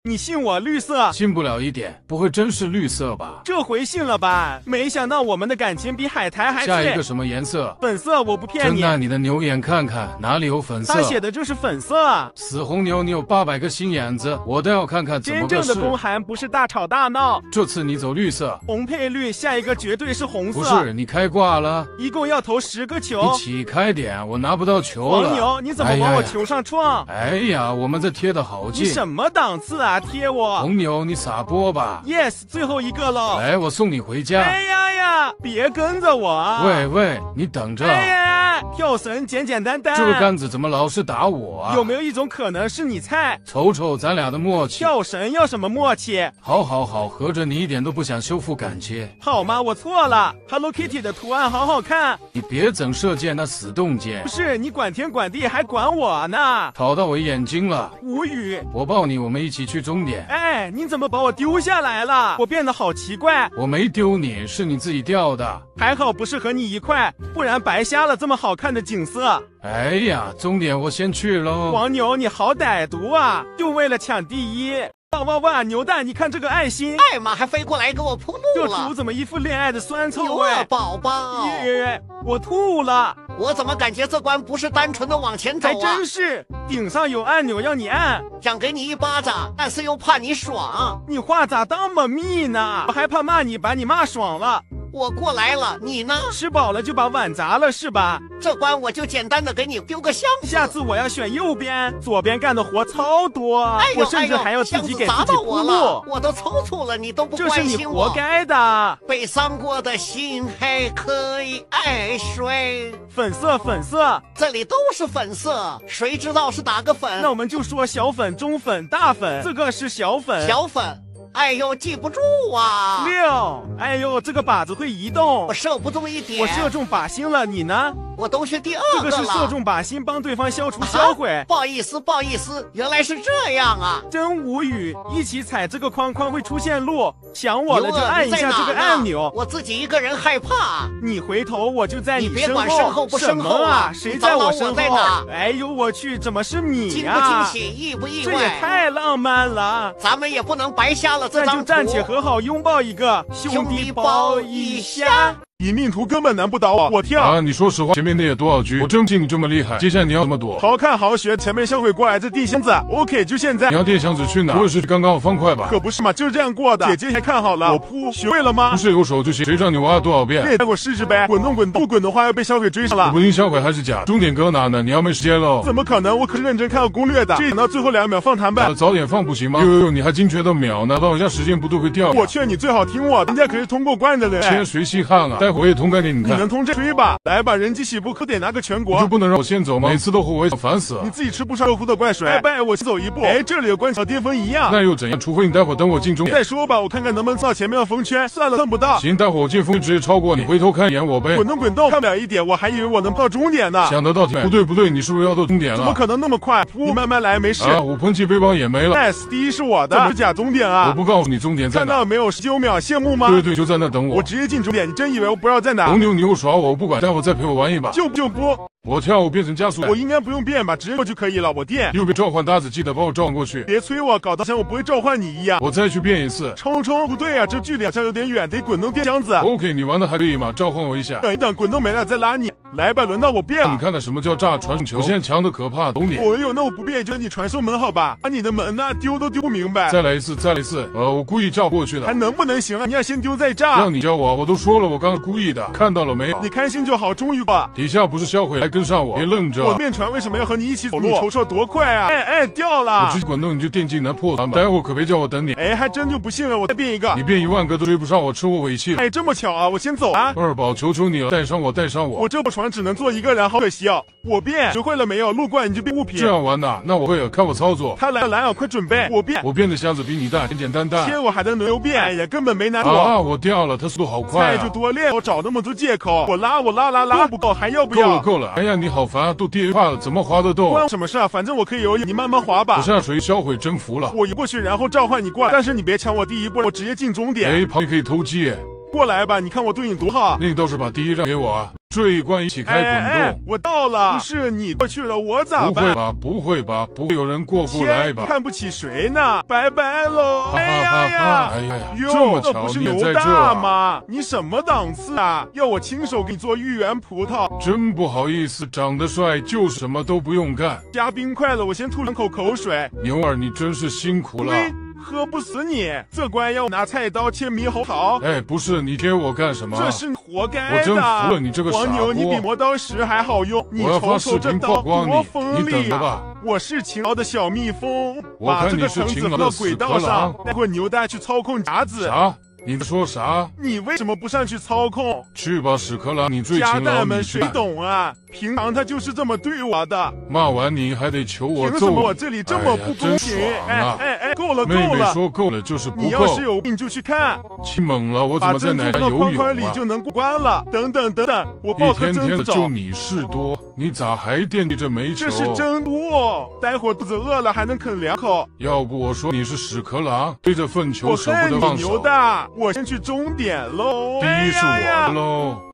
你信我绿色？ 信不了一点，不会真是绿色吧？ 这回信了吧？没想到我们的感情比海苔还脆。 下一个什么颜色？ 粉色，我不骗你。 睁大你的牛眼看看，哪里有粉色？ 他写的就是粉色。 死红牛，你有800个心眼子，我倒要看看怎么个事。 真正的公函不是大吵大闹。 这次你走绿色， 红配绿，下一个绝对是红色。 不是，你开挂了， 一共要投10个球。 你起开点，我拿不到球了。 黄牛，你怎么往我球上撞？ 哎呀，我们这贴的好近。 你什么档次啊？贴我？ 红牛，你撒播吧。 Yes， 最后一个喽。 来，我送你回家。 哎呀，别跟着我啊！ 喂，你等着。 哎呀，跳绳简简单单。 这个杆子怎么老是打我啊？ 有没有一种可能是你菜？ 瞅瞅咱俩的默契。 跳绳要什么默契？ 好，合着你一点都不想修复感情。 好吗？我错了。Hello Kitty 的图案好好看。 你别整射箭那死洞箭。 不是，你管天管地还管我呢？ 吵到我眼睛了。 无语。 我抱你，我们一起去终点。 哎，你怎么把我丢下来了？我变得好奇怪。 我没丢你，是你自己掉的。 还好不是和你一块，不然白瞎了这么好看的景色。 哎呀，终点我先去喽。 黄牛，你好歹毒啊，就为了抢第一。哇，牛蛋，你看这个爱心， 艾玛还飞过来给我铺路了。 这猪怎么一副恋爱的酸臭味？ 宝宝， 我吐了。 我怎么感觉这关不是单纯的往前走啊？ 还真是，顶上有按钮要你按， 想给你一巴掌，但是又怕你爽。 你话咋这么密呢？我还怕骂你，把你骂爽了。 我过来了，你呢？ 吃饱了就把碗砸了是吧？ 这关我就简单的给你丢个箱子。 下次我要选右边，左边干的活超多。我甚至还要自己给自己铺路。 我都抽搐了，你都不关心我。 这是你活该的。 被伤过的心还可以爱谁？ 粉色， 这里都是粉色，谁知道是哪个粉？ 那我们就说小粉、中粉、大粉。这个是小粉。 小粉。哎呦，记不住啊 ！6，哎呦，这个靶子会移动， 我射不中一点。 我射中靶心了，你呢？ 我都是第2个了。 这个是射中靶心，帮对方消除销毁。 不好意思，原来是这样啊！ 真无语，一起踩这个框会出现路，想我了就按一下这个按钮。 我自己一个人害怕。 你回头我就在你身后。 你别管身后不身后啊！谁在我身后？ 在哪？ 哎呦我去，怎么是你呀？ 惊不惊喜，意不意外？ 这也太浪漫了！ 咱们也不能白瞎了这张图。 那就暂且和好，拥抱一个，兄弟抱一下。 隐命图根本难不倒我跳啊！你说实话，前面那也多少局，我真信你这么厉害。接下来你要怎么躲？ 好看好学，前面销毁过来这地箱子 ，OK， 就现在。 你要电箱子去哪？不会是刚刚好方块吧？ 可不是嘛，就是这样过的。姐姐还看好了，我铺学会了吗？ 不是有手就行，谁让你挖了多少遍？ 那我试试呗。滚动，不滚的话要被销毁追上了。 不定销毁还是假？终点搁哪呢？你要没时间喽？ 怎么可能？我可是认真看了攻略的。这等到最后2秒放弹呗。 早点放不行吗？呦，你还精确到秒呢，到一下时间不对会掉。 我劝你最好听我，人家可是通过关的人。 先谁稀罕啊？待会我也通关给你看。 你能通这追吧？来吧，人机起步可得拿个全国。 就不能让我先走吗？每次都和我烦死了。 你自己吃不上肉乎的怪水。拜，我先走一步。哎，这里有关小巅峰一样。 那又怎样？除非你待会儿等我进终点再说吧，我看看能不能到前面的风圈。算了，蹭不到。 行，待会儿我进风直接超过你，回头看一眼我呗。 滚动，看不了一点，我还以为我能到终点呢。 想得到不对，你是不是要到终点了？ 怎么可能那么快？你慢慢来，没事。 啊，我喷气背包也没了。 Nice， 第一是我的。怎么假终点啊？ 我不告诉你终点在哪。 看到没有？19秒，羡慕吗？ 对，就在那等我。 我直接进终点，你真以为我不知道在哪？ 红牛，你又耍我，我不管，待会儿再陪我玩一把。 就不。 我跳舞变成加速， 我应该不用变吧，直接过就可以了。我电右边召唤搭子，记得把我召唤过去。 别催我，搞得像我不会召唤你一样。 我再去变一次。 冲，不对啊，这距离好像有点远，得滚动电箱子。 OK， 你玩的还可以吗？召唤我一下。 等一等，滚动没了再拉你。来吧，轮到我变了。 你看看什么叫炸传送球？我现在强的可怕，懂你。 哦呦，那我不变，就你传送门好吧？把你的门呢丢都丢不明白。 再来一次。我故意炸过去的。 还能不能行啊？你要先丢再炸。 让你教我，我都说了，我刚刚故意的，看到了没有？ 你开心就好，终于吧。 底下不是销毁，来跟上我，别愣着。 我变船为什么要和你一起走路？你瞅瞅多快啊！哎，掉了。 我去滚动，你就电竞男破船吧。待会儿可别叫我等你。 哎，还真就不信了，我再变一个。 你变10000个都追不上我，吃我尾气了。 哎，这么巧啊！我先走啊。 二宝，求求你了，带上我。 我这部船只能坐一个人，好可惜哦。我变，学会了没有？路过你就变物品。 这样玩的？那我会了，看我操作。 他来了，快准备。我变的箱子比你大，简简单单。 天，我还能轮流变，哎呀，根本没难度。 啊，我掉了，他速度好快啊！ 菜就多练，我找那么多借口。我拉不够，还要不要？ 够了。哎呀，你好烦啊，都跌怕了，怎么滑得动？ 关我什么事啊？反正我可以游泳，你慢慢滑吧。 我下水销毁征服了。 我游过去，然后召唤你过来，但是你别抢我第一步，我直接进终点。 哎，旁边可以偷鸡。 过来吧，你看我对你多好。 你倒是把第一让给我啊！这一关一起开滚动。 我到了。不是你过去了，我咋办？ 不会吧？不会吧？不会有人过不来吧？ 看不起谁呢？拜拜喽！哎呀， 这么巧， 不是你也在牛大吗？你什么档次啊？要我亲手给你做芋圆葡萄？ 真不好意思，长得帅就什么都不用干。 加冰块了，我先吐2口口水。 牛儿，你真是辛苦了。 喝不死你，这关要拿菜刀切猕猴桃。 哎，不是你贴我干什么？ 这是活该的。 我真服了你这个傻瓜。 黄牛，你比磨刀石还好用。你瞅瞅这刀多锋利啊！我是勤劳的小蜜蜂，把这个藤子放到轨道上，待会牛大去操控夹子。 啥？你说啥？ 你为什么不上去操控？ 去吧，屎壳郎，你最勤劳。 家蛋们谁懂啊？平常他就是这么对我的。 骂完你还得求我揍你。 凭什么我这里这么不公平？够了够了！ 妹妹说够了就是不够。 你要是有病就去看。 气猛了，我怎么在奶上游泳啊？ 把珍珠放框里就能过关了。等等等等，我抱颗珍珠走。 一天天的就你事多，你咋还惦记着煤球？ 这是珍珠，待会肚子饿了还能啃2口。 要不我说你是屎壳郎，追着粪球舍不得放手。 我恨你牛大，我先去终点喽。 第一是我喽。